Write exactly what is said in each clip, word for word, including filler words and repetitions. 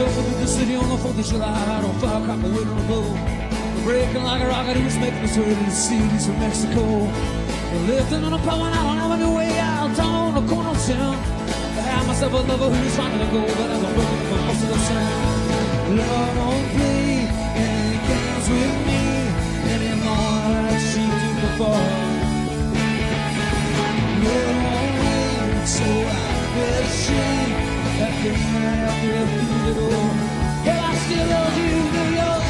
shuffle through the city on the fourth of July. On firecracker waiting to blow. Breaking like a rocket, it was making us hurry to the cities of Mexico. We're lifting on a power and I don't have any way out on the corner of town. I had myself a lover who was trying to go, but I was looking for most of the sound. Love don't play any games with me anymore like she did before. Love won't wait, so I feel ashamed that the night I fell through the door. Well, I still love you, New York.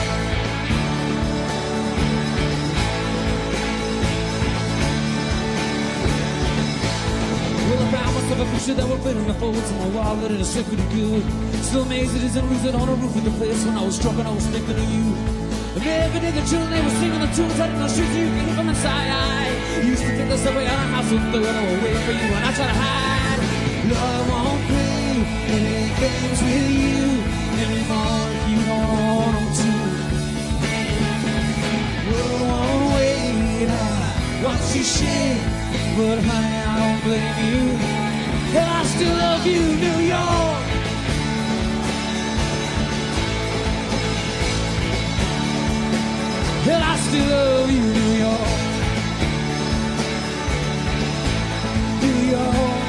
Well, I found myself a picture that would fit in the folds of my wallet and it's pretty good. Still amazed it isn't losing on the roof of the place. When I was drunk and I was thinking of you. And every day the children, they were singing the tunes out in the streets. You can hear from inside. I used to think the subway out of the house would throw it away for you. And I try to hide. Love won't play any games with you anymore if you don't want them to. World won't wait. I watch you shake, but honey, I don't blame you. And I still love you, New York. And I still love you, New York. New York.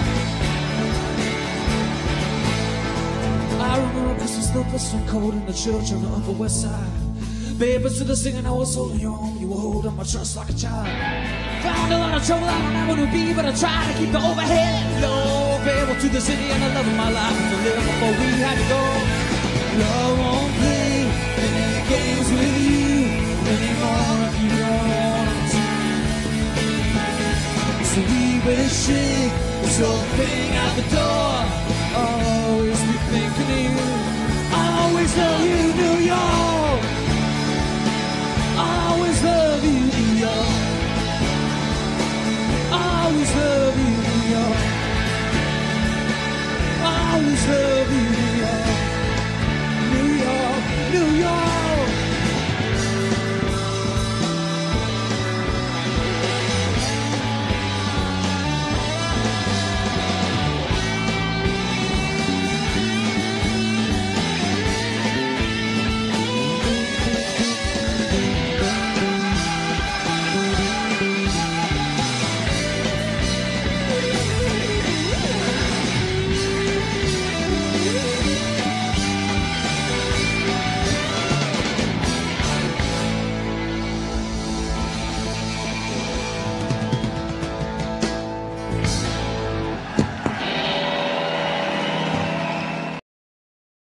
I remember Christmas, the blistering cold in the church on the Upper West Side. Babe, instead of singing, I was holding your arm. You were holding my trust like a child. Found a lot of trouble I don't ever to be, but I tried to keep the overhead low. Babe, to the city and the love of my life was a little before we had to go. Love won't play any games with you anymore if you don't want to. So we better shake this old thing out the door. I'll always be thinking of you. I'll always love you, New York. I'll always love you, New York. I'll always love you, New York. I'll always love you.